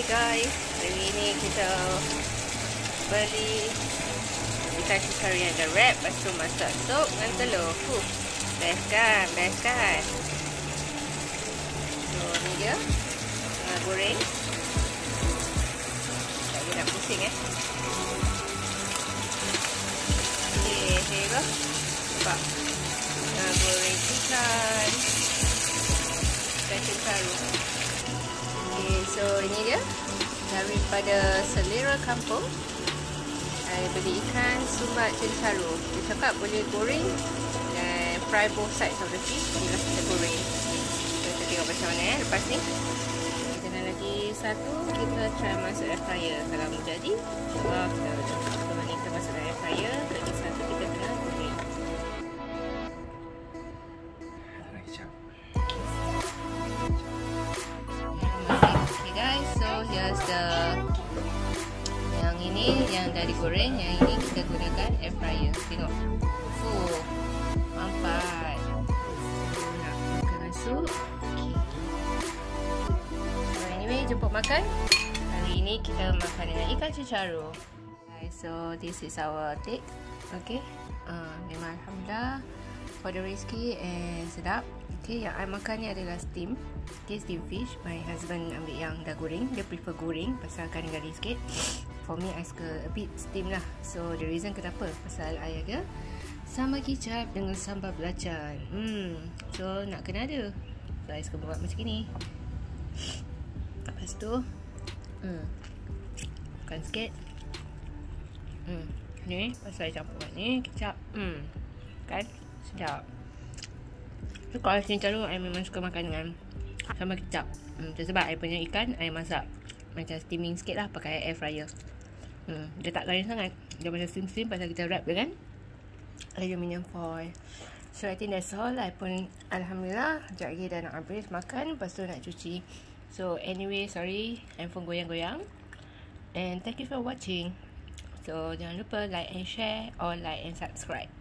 Okay guys, hari ini kita beli ikan cukar yang dah wrap, lepas tu masak sup dengan telur. Best kan, best kan. So ni dia tengah goreng. Tak nak pusing Okay, here go. Nampak tengah goreng ikan centaru. Okay, so ini dia daripada Selera Kampung. Saya beli ikan sumbat centaru. Dia cakap boleh goreng dan fry both sides of the fish. Inilah kita goreng. Kita tengok macam mana lepas ni. Kita nak lagi satu. Kita try masuk air fryer. Kalau menjadi, kita masuk dalam air fryer. Lagi satu kita kena goreng. Okay guys, so here's the yang ini yang dah digoreng, yang ini kita gunakan air fryer. Tengok. Mampat. Nak makan sup. Okay. So anyway, jemput makan. Hari ini kita makan dengan ikan centaru. Guys, so this is our take. Okay. Memang alhamdulillah for the rezeki and sedap. Okay, yang I makan ni adalah steam. Okay, steam fish. My husband ambil yang dah goreng. Dia prefer goreng pasal akan gali sikit. For me, I suka a bit steam lah. So, the reason kenapa? Pasal I ada sambal kicap dengan sambal belacan. So, nak kena ada. So, I suka buat macam ni. Lepas tu, makan sikit. Ni, pasal I campur ni kicap. Kan? Sedap. So, kalau centaru, I memang suka makan dengan sambal kicap. Sebab I punya ikan, I masak macam steaming sikit lah, pakai air fryer. Dia tak garing sangat. Dia macam steam-steam pasal kita wrap dia kan aluminium foil. So I think that's all. I pun alhamdulillah sekejap lagi dah nak habis makan. Lepas tu nak cuci. So anyway, sorry handphone goyang-goyang. And thank you for watching. So jangan lupa like and share or like and subscribe.